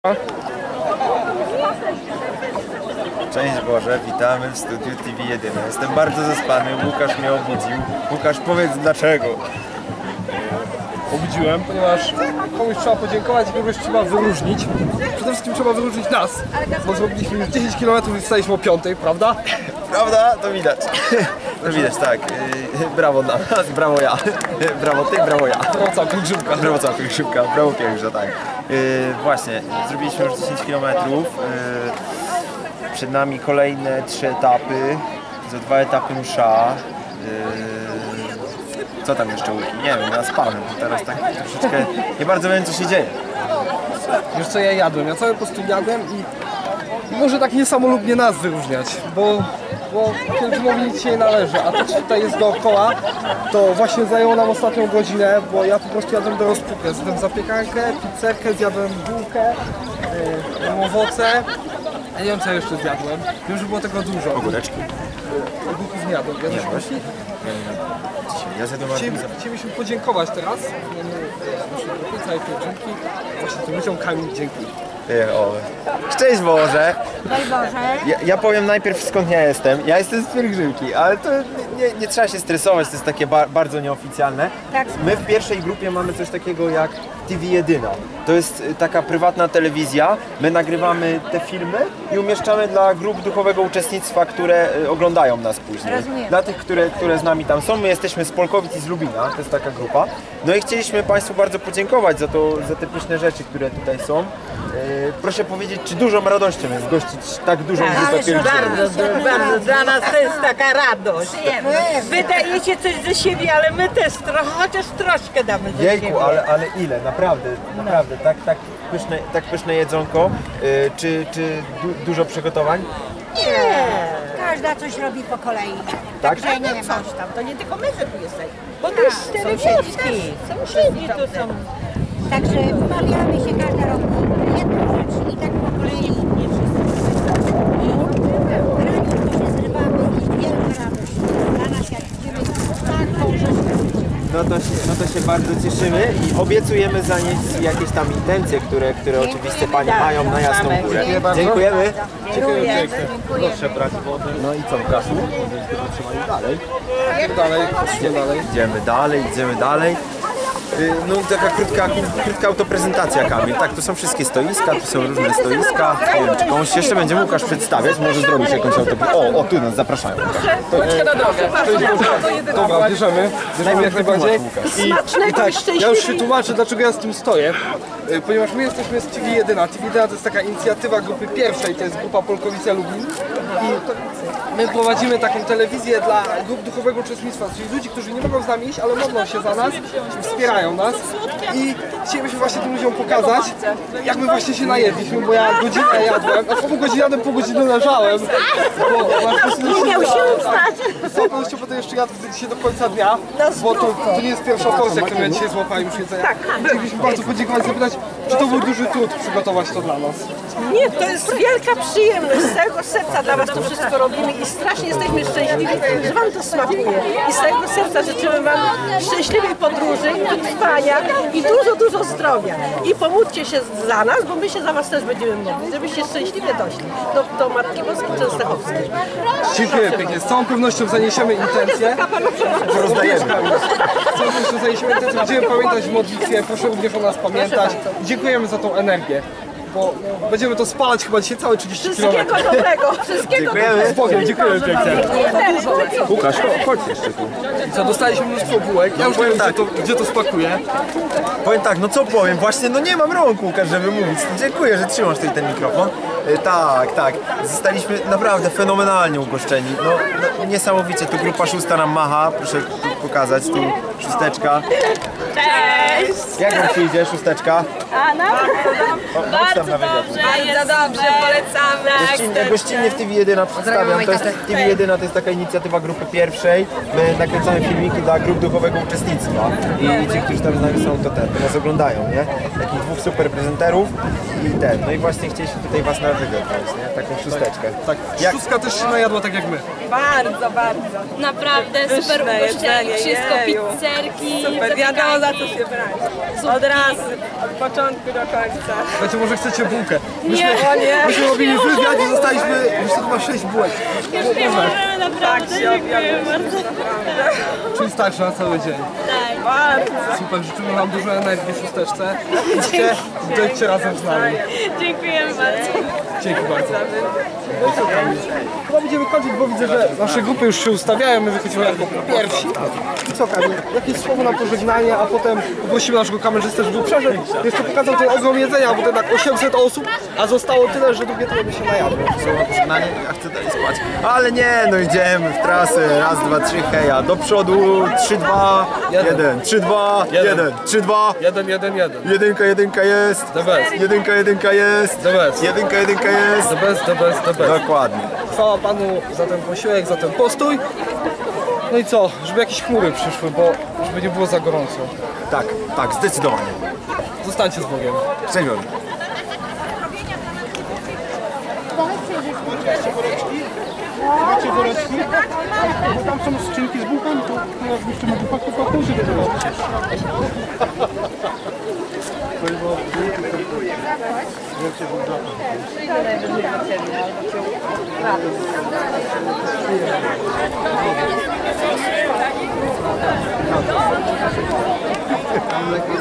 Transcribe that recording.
Cześć Boże, witamy w studiu TV1. Jestem bardzo zaspany, Łukasz mnie obudził. Łukasz, powiedz dlaczego? Obudziłem, ponieważ komuś trzeba podziękować i kogoś trzeba wyróżnić. Przede wszystkim trzeba wyróżnić nas, bo zrobiliśmy już 10 km i staliśmy o 5, prawda? Prawda? To widać. To widać, tak. Brawo dla nas, brawo ja. Brawo ty, brawo ja. Brawo cała pielgrzymka. Brawo cała pielgrzymka, brawo pielgrza, tak. Właśnie, zrobiliśmy już 10 km. Przed nami kolejne 3 etapy. Za 2 etapy msza. Co tam jeszcze Łuki? Nie wiem, ja spałem. Teraz tak troszeczkę nie bardzo wiem, co się dzieje. Wiesz co, ja jadłem, ja cały po prostu jadłem i może tak niesamolubnie nas wyróżniać, bo pielgrzymowi nic się nie należy, a to co tutaj jest dookoła, to właśnie zajęło nam ostatnią godzinę, bo ja po prostu jadłem do rozpupy. Zjadłem zapiekankę, pizzerkę, zjadłem bułkę, owoce. Ja nie wiem, co ja jeszcze zjadłem. Wiem, że było tego dużo. Ogóreczki? Ogórków nie jadłem. Jadłeś właśnie? Ja zjadłem arbuza. Chcielibyśmy podziękować teraz naszej grupy, całej pielgrzymki, właśnie tym ludziom. Kamil, dzięki. Cześć Boże! Daj Boże. Ja powiem najpierw skąd ja jestem. Ja jestem z pielgrzymki, ale to nie trzeba się stresować, to jest takie bardzo nieoficjalne. Tak. My w pierwszej grupie mamy coś takiego jak TV1. To jest taka prywatna telewizja. My nagrywamy te filmy i umieszczamy dla grup duchowego uczestnictwa, które oglądają nas później. Rozumiem. Dla tych, które z nami tam są. My jesteśmy z Polkowic i z Lubina, to jest taka grupa. No i chcieliśmy Państwu bardzo podziękować za te pyszne rzeczy, które tutaj są. Proszę powiedzieć, czy dużą radością jest gościć tak dużą grupę pielgrzymów? Bardzo, dla nas to jest taka radość. Wydajecie coś ze siebie, ale my też chociaż troszkę damy ze siebie. Jejku, ale ile? Naprawdę, tak pyszne jedzonko. Czy dużo przygotowań? Nie. Każda coś robi po kolei. Tak? Także nie wiem. Coś tam, to nie tylko my, że tu jesteśmy. Bo to jest 4 wioski. Sąsiedzi tu są. Także umawiamy się każda robi jedną rzecz i tak po kolei nie wszyscy. I raniutko się zrywamy i wielka radość dla nas, jak widzimy taką rzecz. No to się bardzo cieszymy i obiecujemy zanieść jakieś tam intencje, które oczywiście Panie mają na Jasną Górę. Dziękujemy. Dziękuję. Proszę brać wodę. No i co, Łukaszu? Trzymaj dalej. Idziemy dalej. No taka krótka autoprezentacja, Kamil. Tak, tu są wszystkie stoiska, tu są różne stoiska. Nie wiem, czy komuś się jeszcze będzie Łukasz przedstawiać, może zrobić jakąś autoprezentację. O, tu nas zapraszają. Chodźcie na drogę. Dobra, bierzemy jak najbardziej. I tak, ja już się tłumaczę, dlaczego ja z tym stoję. Ponieważ my jesteśmy z TV1. TV1 to jest taka inicjatywa grupy pierwszej, to jest grupa Polkowice Lubin. I my prowadzimy taką telewizję dla grup duchowego uczestnictwa, czyli ludzi, którzy nie mogą z nami iść, ale modlą się za nas, wspierają nas. I chcielibyśmy właśnie tym ludziom pokazać, jak my właśnie się najedliśmy, bo ja godzinę jadłem, a pół godziny jadłem, pół godziny leżałem. Nie miał się wstać. Z całą pewnością potem jeszcze jadł dzisiaj do końca dnia, bo to nie jest pierwsza porcja, którą ja dzisiaj złapałem już jedzenia. Chcielibyśmy bardzo podziękować, zapytać, czy to był duży trud przygotować to dla nas. Nie, to jest wielka przyjemność. Z całego serca dla was to wszystko robimy i strasznie jesteśmy szczęśliwi, że wam to smakuje. I z całego serca życzymy wam szczęśliwej podróży, trwania i dużo zdrowia. I pomódźcie się za nas, bo my się za was też będziemy modlić, żebyście szczęśliwie doszli do Matki Boskiej Częstochowskiej. Dziękuję pięknie. Z całą pewnością zaniesiemy intencje. Rozdajemy. Z całą pewnością zaniesiemy intencje. Będziemy pamiętać w modlitwie. Proszę również o nas pamiętać. Dziękujemy za tą energię, bo będziemy to spalać chyba dzisiaj całe 30 km. Wszystkiego dobrego, wszystkiego Dziękujemy. Spokojnie, dziękuję pięknie. Łukasz, chodź jeszcze tu. Co, dostaliśmy mnóstwo bułek. Ja już nie wiem, gdzie to spakuję. Powiem tak, no co powiem, właśnie no nie mam rąk, Łukasz, żeby mówić. Dziękuję, że trzymasz tutaj ten mikrofon. Tak, zostaliśmy naprawdę fenomenalnie ugoszczeni. No niesamowicie, tu grupa 6 nam macha, proszę tu pokazać, tu 6. Cześć! Jak wam się idzie, 6? Bardzo dobrze, polecamy. Gościnnie w TV1 przedstawiam. To jest TV1 to jest taka inicjatywa grupy pierwszej. My nakręcamy filmiki dla grup duchowego uczestnictwa. I ci, którzy tam z nami są, to nas oglądają, nie? Takich 2 super prezenterów i no i właśnie chcieliśmy tutaj was nawygować, nie? Taką 6. Tak, 6 też się najadła tak jak my. Bardzo. Naprawdę super ugoszczenie, wszystko, pizzerki, Super, wiadomo za co się brać. Od razu, od początku. początku do końca. Znaczy, może chcecie bułkę? Nie, Myśmy robili wywiad i zostaliśmy, już to chyba 6 bułek. już nie możemy naprawdę, dziękuję bardzo. Czyli starczy na cały dzień. Tak, Super, życzymy wam dużo energii w szósteczce. Idźcie, dojdźcie razem z nami. dziękujemy bardzo. Dzięki bardzo. No i co tam? Chyba będziemy kończyć, bo widzę, że nasze grupy już się ustawiają, my wychodzimy jako pierwsi. I co Kamil, jakieś słowo na pożegnanie, a potem ogłosimy naszego kamerzystę, żeby przeszedł. Jeszcze pokazał ten ogrom jedzenia, bo to tak 800 osób, a zostało tyle, że drugie tyle by się najadło. Pożegnanie, ja chcę dalej spać. Ale nie, no idziemy w trasę. Raz, dwa, trzy, heja. Do przodu. 3, 2, 1. 3, 2, 1. 3, 2. 1, 1, 1. Jedynka jest. The best. Jedynka jest. The best. Jedynka jest. The best, the best, the best. Dokładnie. Chwała Panu za ten posiłek, za ten postój. No i co, żeby jakieś chmury przyszły, bo żeby nie było za gorąco. Tak, zdecydowanie. Zostańcie z Bogiem. Szczęść Boże. Macie woreczki? Bo tam są skrzynki z bułkami, to jak jeszcze ma bułka, to pójdzie do tego. Tam lepiej